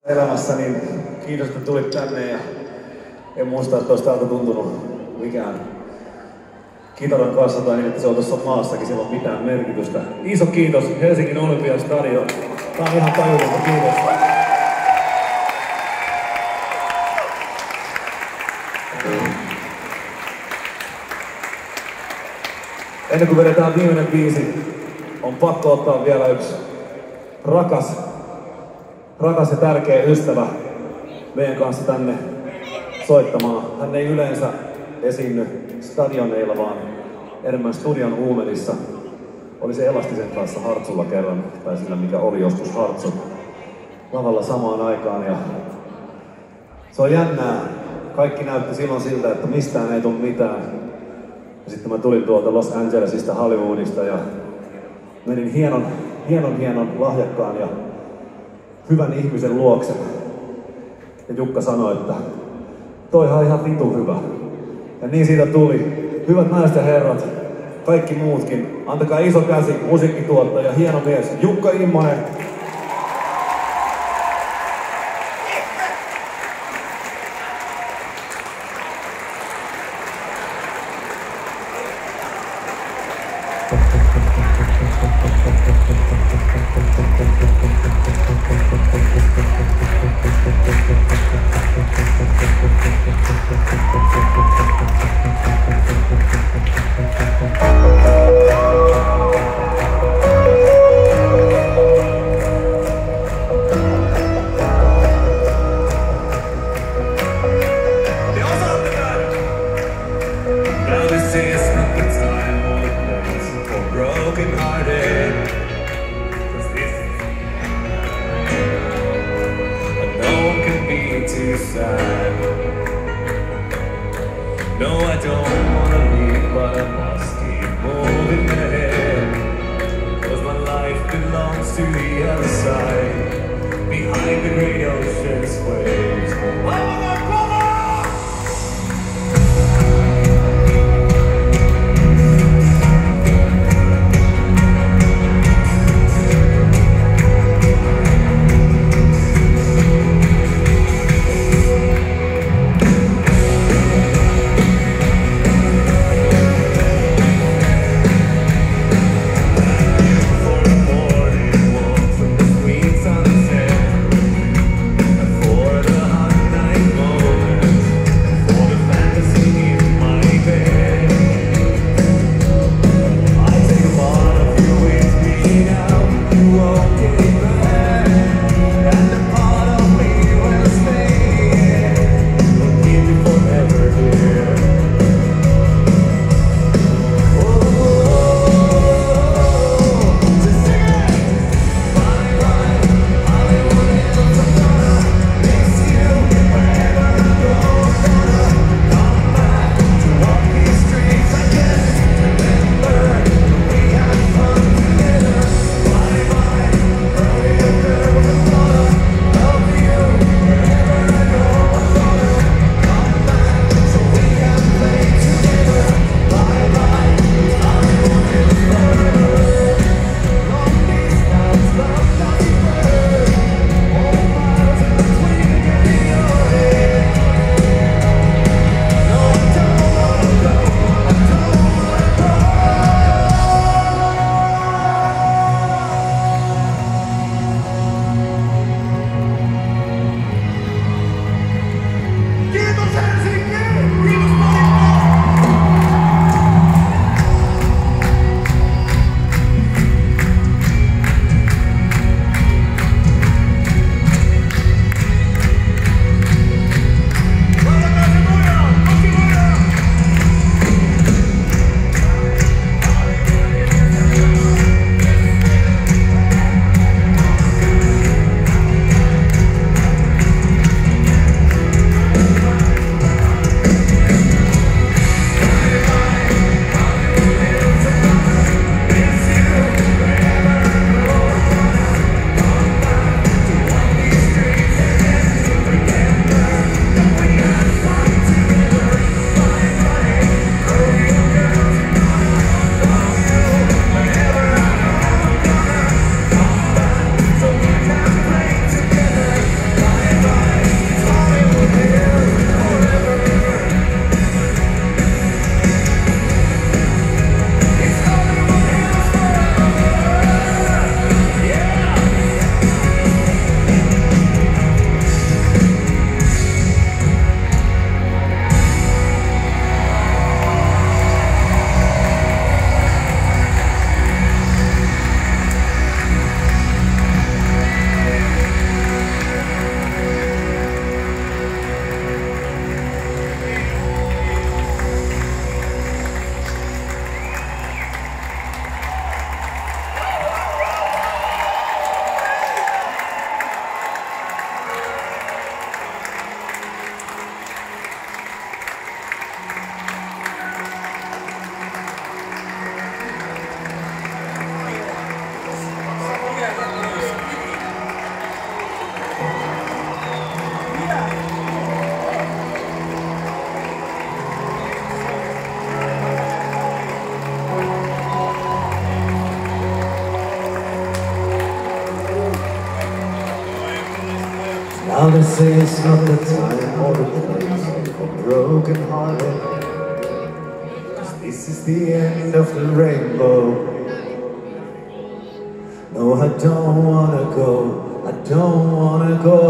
Elämässä, niin kiitos, että tulit tänne ja en muista, että olisi täältä tuntunut mikään kitaran kanssa tai niin, että se on tuossa maassakin, sillä on mitään merkitystä. Iso kiitos Helsingin Olympiastadion. Tää on ihan tajutonta, kiitos. Ennen kuin vedetään viimeinen biisi, on pakko ottaa vielä yksi rakas ja tärkeä ystävä meidän kanssa tänne soittamaan. Hän ei yleensä esiinny stadioneilla, vaan enemmän studion huumelissa. Oli se Elastisen kanssa Hartsulla kerran, tai sillä mikä oli joskus Hartsu, lavalla samaan aikaan. Ja se on jännää. Kaikki näytti silloin siltä, että mistään ei tule mitään. Ja sitten mä tulin tuolta Los Angelesista, Hollywoodista ja menin hienon lahjakkaan ja hyvän ihmisen luokse. Ja Jukka sanoi, että toihan on ihan vitu hyvä. Ja niin siitä tuli. Hyvät naiset ja herrat, kaikki muutkin, antakaa iso käsi, musiikkituottaja, hieno mies, Jukka Immonen. No, I don't wanna leave, but I must keep moving ahead. 'Cause my life belongs to the other side, behind the great ocean's waves. Sun Now they say it's not the time or the place for broken hearted. 'Cause this is the end of the rainbow. No, I don't wanna go, I don't wanna go.